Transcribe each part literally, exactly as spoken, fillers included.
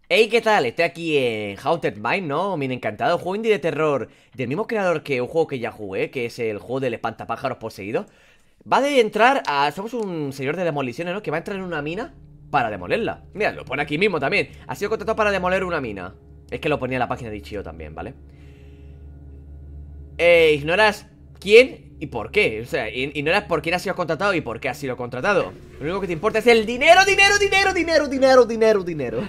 Hey, ¿qué tal? Estoy aquí en Haunted Mind, ¿no? Mi encantado juego indie de terror del mismo creador que un juego que ya jugué, que es el juego del espantapájaros poseído. Va de entrar a... Somos un señor de demoliciones, ¿no? Que va a entrar en una mina para demolerla. Mira, lo pone aquí mismo también. Ha sido contratado para demoler una mina. Es que lo ponía en la página de Itch punto i o también, ¿vale? Eh, ignoras quién y por qué. O sea, ignoras por quién ha sido contratado y por qué ha sido contratado. Lo único que te importa es el dinero, dinero, dinero, dinero, dinero, dinero, dinero.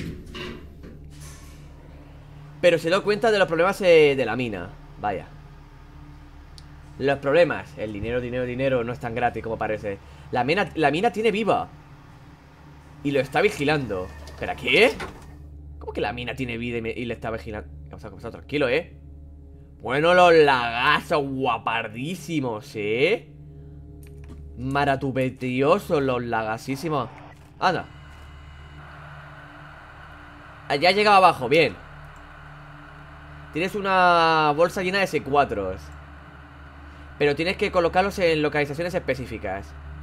Pero se dio cuenta de los problemas eh, de la mina. Vaya. Los problemas. El dinero, dinero, dinero no es tan gratis como parece. La mina, la mina tiene viva. Y lo está vigilando. ¿Pero qué? ¿Cómo que la mina tiene vida y, me, y le está vigilando? Vamos a comenzar tranquilo, ¿eh? Bueno, los lagazos guapardísimos, ¿eh? Maratupetiosos los lagasísimos. Anda. Ya ha llegado abajo, bien. Tienes una bolsa llena de C cuatro. Pero tienes que colocarlos en localizaciones específicas.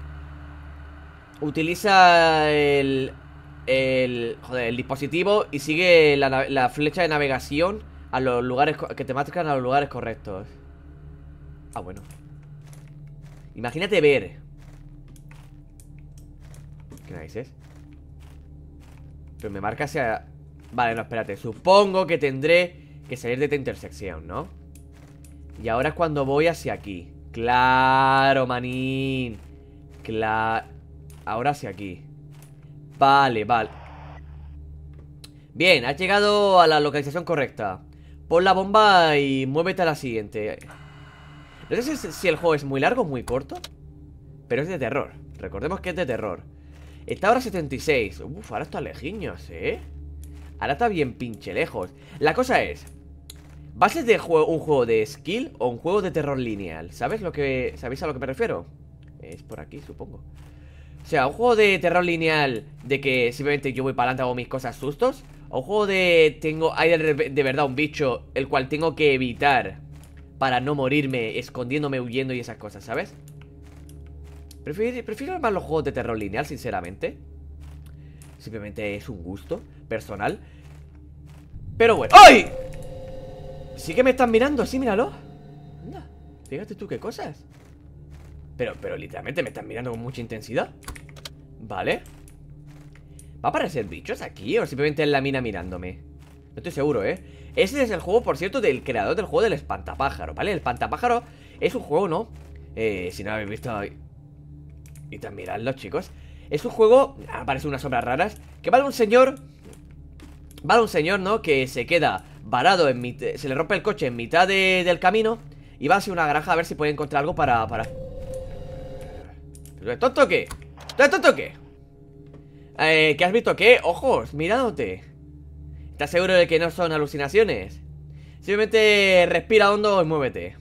Utiliza el... El... Joder, el dispositivo y sigue la, la flecha de navegación a los lugares que te marcan a los lugares correctos. Ah, bueno. Imagínate ver. ¿Qué narices? Pero me marca hacia... Vale, no, espérate. Supongo que tendré que salir de esta intersección, ¿no? Y ahora es cuando voy hacia aquí. Claro, manín. Claro. Ahora hacia aquí. Vale, vale. Bien, has llegado a la localización correcta. Pon la bomba y muévete a la siguiente. No sé si, si el juego es muy largo o muy corto, pero es de terror. Recordemos que es de terror. Está ahora setenta y seis. Uf, ahora está lejiños, ¿eh? Ahora está bien pinche lejos. La cosa es, ¿va a ser de juego, un juego de skill o un juego de terror lineal? ¿Sabes lo que, ¿Sabéis a lo que me refiero? Es por aquí, supongo. O sea, un juego de terror lineal de que simplemente yo voy para adelante, hago mis cosas sustos. O un juego de... tengo hay de, de verdad un bicho el cual tengo que evitar para no morirme, escondiéndome, huyendo y esas cosas, ¿sabes? Prefiero, prefiero más los juegos de terror lineal, sinceramente. Simplemente es un gusto personal. Pero bueno. ¡Ay! Sí que me están mirando, sí, míralo. Anda, fíjate tú qué cosas. Pero, pero literalmente me están mirando con mucha intensidad. Vale. ¿Va a aparecer bichos aquí o simplemente en la mina mirándome? No estoy seguro, ¿eh? Ese es el juego, por cierto, del creador del juego del espantapájaro, ¿vale? El espantapájaro es un juego, ¿no? Eh, si no lo habéis visto... Y también miradlo, chicos. Es un juego... Aparecen unas sombras raras. Que va de un señor... Va de un señor, ¿no? Que se queda varado en mitad... Se le rompe el coche en mitad de... del camino. Y va hacia una granja a ver si puede encontrar algo para... para... ¿Pero tonto qué? ¿Tú tonto qué? Eh, ¿qué has visto? ¿Qué? Ojos, mirándote. ¿Estás seguro de que no son alucinaciones? Simplemente respira hondo y muévete.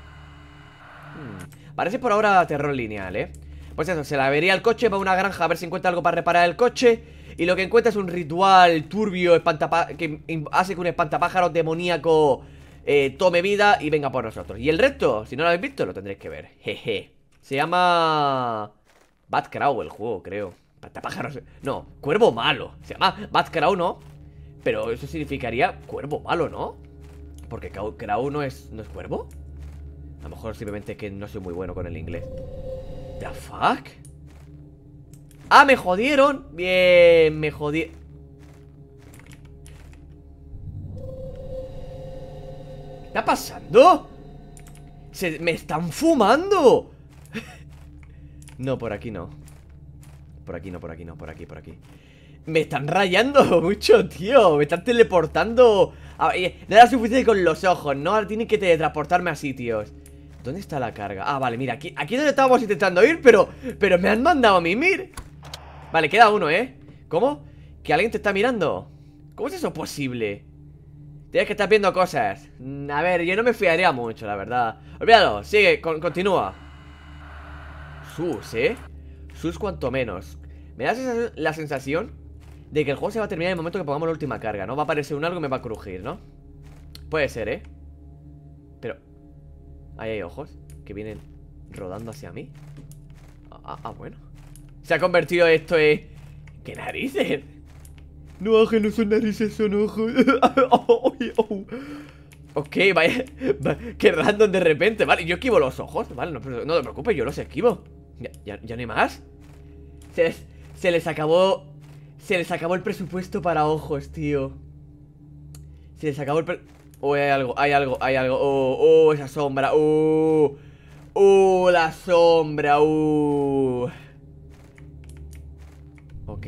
hmm. Parece por ahora terror lineal, ¿eh? Pues eso, se la avería el coche, va a una granja a ver si encuentra algo para reparar el coche. Y lo que encuentra es un ritual turbio que hace que un espantapájaro demoníaco eh, tome vida y venga por nosotros. Y el resto, si no lo habéis visto, lo tendréis que ver. Jeje. Se llama... Bad Crow el juego, creo. Espantapájaros... No, cuervo malo. Se llama Bad Crow, ¿no? Pero eso significaría cuervo malo, ¿no? Porque Crow no es, ¿no es cuervo? A lo mejor simplemente es que no soy muy bueno con el inglés. ¿The fuck? ¡Ah, me jodieron! Bien, me jodieron. ¿Qué está pasando? ¡Se me están fumando! No, por aquí no. Por aquí no, por aquí no, por aquí, por aquí. Me están rayando mucho, tío. Me están teleportando. Ah, no era suficiente con los ojos, ¿no? Ahora tienen que teletransportarme a sitios. ¿Dónde está la carga? Ah, vale, mira, aquí, aquí es donde estábamos intentando ir, pero Pero me han mandado a mimir. Vale, queda uno, ¿eh? ¿Cómo? ¿Que alguien te está mirando? ¿Cómo es eso posible? Tienes que estar viendo cosas. A ver, yo no me fiaría mucho, la verdad. Olvídalo, sigue, con, continúa. Sus, ¿eh? Sus cuanto menos. Me da la sensación de que el juego se va a terminar en el momento que pongamos la última carga, ¿no? Va a aparecer un algo y me va a crujir, ¿no? Puede ser, ¿eh? Pero... ahí hay ojos que vienen rodando hacia mí. Ah, ah, bueno. Se ha convertido esto en... ¿Qué narices? No, Ángel, no son narices, son ojos. Ok, vaya, vaya, qué random de repente. Vale, yo esquivo los ojos. Vale, no, no te preocupes, yo los esquivo. Ya, ya, ya no hay más. Se les, se les acabó. Se les acabó el presupuesto para ojos, tío. Se les acabó el pre... Oh, hay algo, hay algo, hay algo. Oh, oh, esa sombra. Oh, oh, la sombra. Oh. Ok.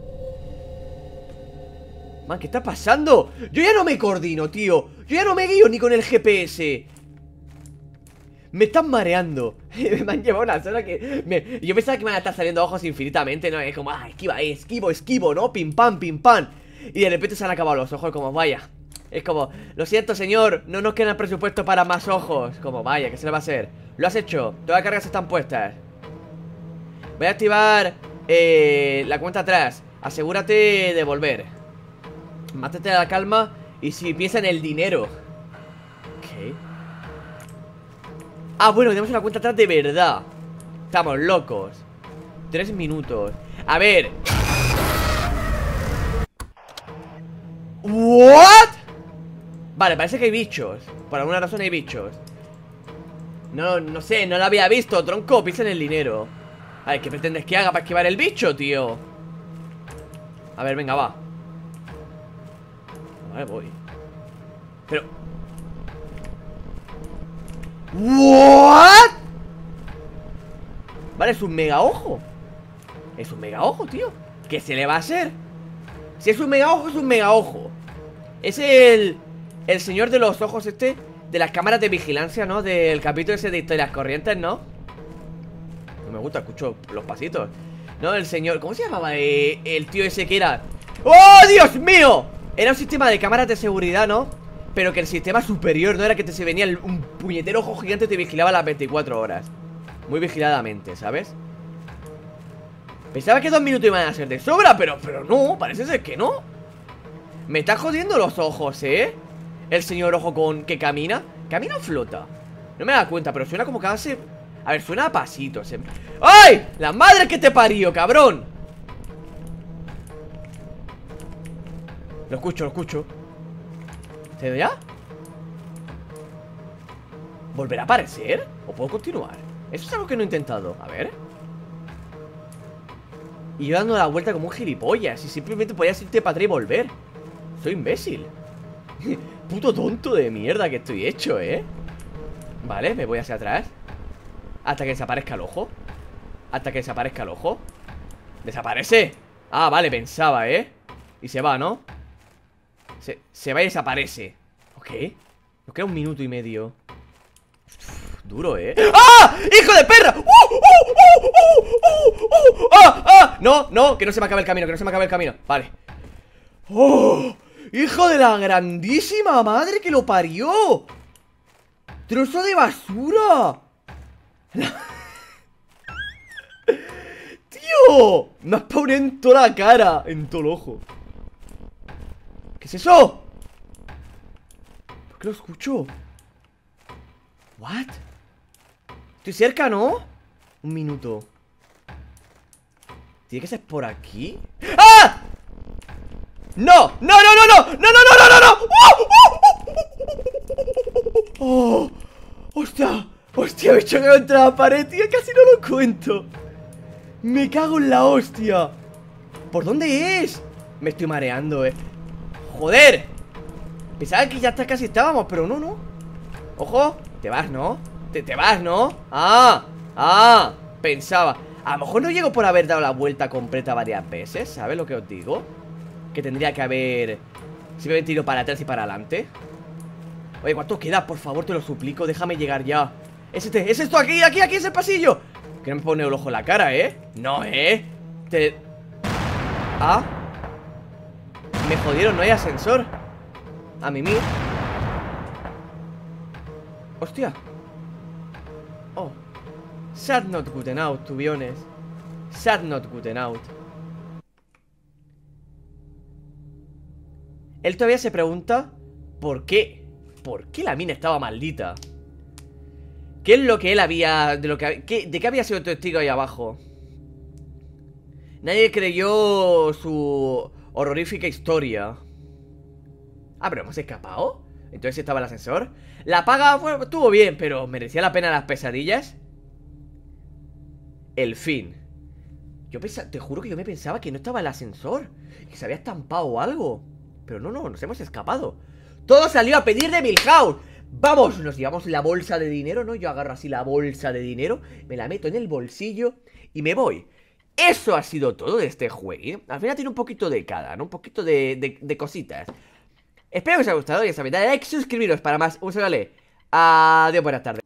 Man, ¿qué está pasando? Yo ya no me coordino, tío. Yo ya no me guío ni con el G P S. Me están mareando. Me han llevado una zona que me... Yo pensaba que me van a estar saliendo ojos infinitamente, ¿no? Es como, ah, esquiva, eh, esquivo, esquivo, ¿no? Pim pam, pim pam. Y de repente se han acabado los ojos, como, vaya. Es como, lo siento, señor, no nos queda presupuesto para más ojos. Como, vaya, ¿qué se le va a hacer? Lo has hecho, todas las cargas están puestas. Voy a activar eh, la cuenta atrás. Asegúrate de volver. Mátate a la calma y si piensa en el dinero. Ok. Ah, bueno, tenemos una cuenta atrás de verdad. Estamos locos. Tres minutos. A ver. ¿What? Vale, parece que hay bichos. Por alguna razón hay bichos. No, no sé, no lo había visto. Tronco, piensa en el dinero. A ver, ¿qué pretendes que haga para esquivar el bicho, tío? A ver, venga, va. Vale, voy. Pero... ¿What? Vale, es un mega ojo. Es un mega ojo, tío. ¿Qué se le va a hacer? Si es un mega ojo, es un mega ojo. Es el... El señor de los ojos este. De las cámaras de vigilancia, ¿no? Del capítulo ese de historias corrientes, ¿no? No me gusta, escucho los pasitos. No, el señor... ¿Cómo se llamaba? Eh, el tío ese que era... ¡Oh, Dios mío! Era un sistema de cámaras de seguridad, ¿no? Pero que el sistema superior no era que te se venía el, un puñetero ojo gigante y te vigilaba las veinticuatro horas. Muy vigiladamente, ¿sabes? Pensaba que dos minutos iban a ser de sobra, pero, pero no, parece ser que no. Me está jodiendo los ojos, ¿eh? El señor ojo con que camina. ¿Camina o flota? No me da cuenta, pero suena como que hace... A ver, suena a pasitos, ¿eh? ¡Ay! ¡La madre que te parió, cabrón! Lo escucho, lo escucho. ¿Se ve ya? ¿Volverá a aparecer? ¿O puedo continuar? Eso es algo que no he intentado. A ver. Y yo dando la vuelta como un gilipollas. Y simplemente podías irte para atrás y volver. Soy imbécil. Puto tonto de mierda que estoy hecho, ¿eh? Vale, me voy hacia atrás. Hasta que desaparezca el ojo. Hasta que desaparezca el ojo. ¿Desaparece? Ah, vale, pensaba, ¿eh? Y se va, ¿no? Se, se va y desaparece. Ok. Nos queda un minuto y medio. Uf, duro, ¿eh? ¡Ah! ¡Hijo de perra! ¡Uh, uh, uh, uh, uh, uh! ¡Ah! ¡Ah! No, no, que no se me acabe el camino, que no se me acabe el camino. Vale. ¡Oh! ¡Hijo de la grandísima madre que lo parió! ¡Trozo de basura! ¡Tío! Me has paunado en toda la cara. En todo el ojo. ¿Qué es eso? ¿Por qué lo escucho? ¿What? Estoy cerca, ¿no? Un minuto. ¿Tiene que ser por aquí? ¡Ah! ¡No! ¡No, no, no, no! ¡No, no, no, no, no, no! ¡Oh! ¡Oh! ¡Hostia! ¡Hostia! Me he chocado contra la pared, tío. Casi no lo cuento. Me cago en la hostia. ¿Por dónde es? Me estoy mareando, eh. ¡Joder! Pensaba que ya está, casi estábamos, pero no, no. Ojo, te vas, ¿no? Te, te vas, ¿no? ¡Ah! ¡Ah! Pensaba. A lo mejor no llego por haber dado la vuelta completa varias veces. ¿Sabes lo que os digo? Que tendría que haber simplemente ido para atrás y para adelante. Oye, ¿cuánto queda? Por favor, te lo suplico, déjame llegar ya. Es este, es esto, aquí, aquí, aquí, es el pasillo. Que no me pone el ojo en la cara, ¿eh? No, ¿eh? Te... Ah. Me jodieron, no hay ascensor. A mimir. Hostia. Oh. Sad not good out, to be honest. Sad not good out. Él todavía se pregunta ¿por qué? ¿Por qué la mina estaba maldita? ¿Qué es lo que él había... De, lo que, qué, ¿de qué había sido testigo ahí abajo? Nadie creyó su Horrorífica historia. Ah, pero hemos escapado. Entonces estaba el ascensor. La paga, bueno, estuvo bien, pero ¿merecía la pena las pesadillas? El fin. Yo pensaba, te juro que yo me pensaba que no estaba el ascensor, que se había estampado o algo. Pero no, no, nos hemos escapado. Todo salió a pedir de Milhouse. Vamos, nos llevamos la bolsa de dinero, ¿no? Yo agarro así la bolsa de dinero, me la meto en el bolsillo y me voy. Eso ha sido todo de este juego. Al final tiene un poquito de cada, ¿no? Un poquito de, de, de cositas. Espero que os haya gustado, ya sabéis, dale like, suscribiros para más. Un saludo. Adiós, buenas tardes.